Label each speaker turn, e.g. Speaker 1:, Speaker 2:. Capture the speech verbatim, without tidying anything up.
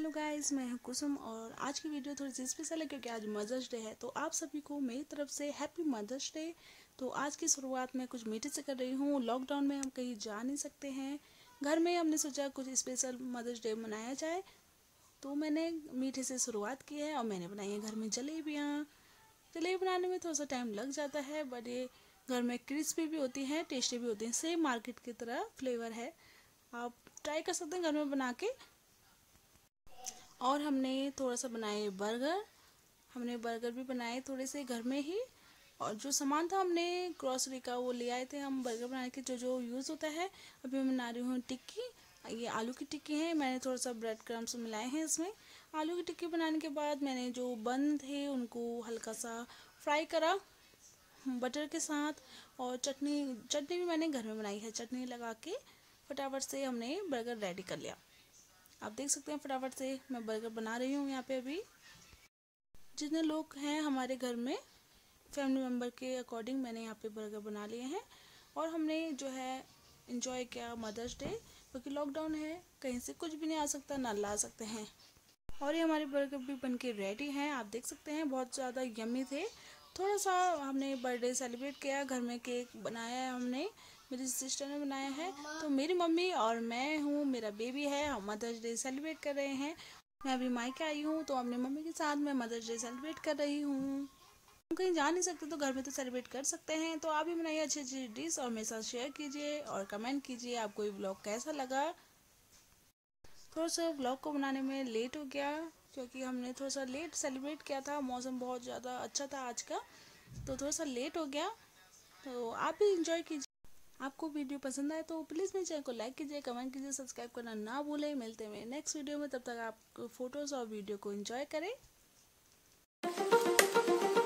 Speaker 1: Hello guys, मैं हूं कुसुम और आज की वीडियो थोड़ी सी स्पेशल है क्योंकि आज मदर्स डे है। तो आप सभी को मेरी तरफ से हैप्पी मदर्स डे। तो आज की शुरुआत में कुछ मीठे से कर रही हूं। लॉकडाउन में हम कहीं जा नहीं सकते हैं, घर में हमने सोचा कुछ स्पेशल मदर्स डे मनाया जाए। तो मैंने मीठे से शुरुआत की है और मैंने बनाई है घर में जलेबियाँ। जलेबी बनाने में थोड़ा सा टाइम लग जाता है, बट ये घर में क्रिस्पी भी होती हैं, टेस्टी भी होती हैं। सेम मार्केट की तरह फ्लेवर है, आप ट्राई कर सकते हैं घर में बना के। और हमने थोड़ा सा बनाए बर्गर, हमने बर्गर भी बनाए थोड़े से घर में ही। और जो सामान था हमने ग्रॉसरी का वो ले आए थे हम बर्गर बनाने के, जो जो यूज़ होता है। अभी मैं बना रही हूँ टिक्की, ये आलू की टिक्की है। मैंने थोड़ा सा ब्रेड क्रम्स मिलाए हैं इसमें। आलू की टिक्की बनाने के बाद मैंने जो बन थे उनको हल्का सा फ्राई करा बटर के साथ। और चटनी चटनी भी मैंने घर में बनाई है, चटनी लगा के फटाफट से हमने बर्गर रेडी कर लिया। आप देख सकते हैं फटाफट से मैं बर्गर बना रही हूँ यहाँ पे। अभी जितने लोग हैं हमारे घर में फैमिली मेम्बर के अकॉर्डिंग मैंने यहाँ पे बर्गर बना लिए हैं। और हमने जो है इंजॉय किया मदर्स डे, क्योंकि लॉकडाउन है, कहीं से कुछ भी नहीं आ सकता, ना ला सकते हैं। और ये हमारे बर्गर भी बन के रेडी हैं, आप देख सकते हैं बहुत ज़्यादा यम्मी थे। थोड़ा सा हमने बर्थडे सेलिब्रेट किया, घर में केक बनाया है हमने, मेरी सिस्टर ने बनाया है। तो मेरी मम्मी और मैं हूँ, मेरा बेबी है, हम मदर्स डे सेलिब्रेट कर रहे हैं। मैं अभी मायके आई हूँ तो अपनी मम्मी के साथ मैं मदर्स डे सेलिब्रेट कर रही हूँ। हम कहीं जा नहीं सकते तो घर में तो सेलिब्रेट कर सकते हैं। तो आप भी बनाइए अच्छी अच्छी डिश और मेरे साथ शेयर कीजिए और कमेंट कीजिए आपको ये ब्लॉग कैसा लगा। थोड़ा सा ब्लॉग को बनाने में लेट हो गया क्योंकि हमने थोड़ा सा लेट सेलिब्रेट किया था, मौसम बहुत ज़्यादा अच्छा था आज का, तो थोड़ा सा लेट हो गया। तो आप भी इंजॉय कीजिए। आपको वीडियो पसंद आए तो प्लीज़ मेरे चैनल को लाइक कीजिए, कमेंट कीजिए, सब्सक्राइब करना ना भूलें। मिलते हैं नेक्स्ट वीडियो में, तब तक आप फोटोज़ और वीडियो को एंजॉय करें।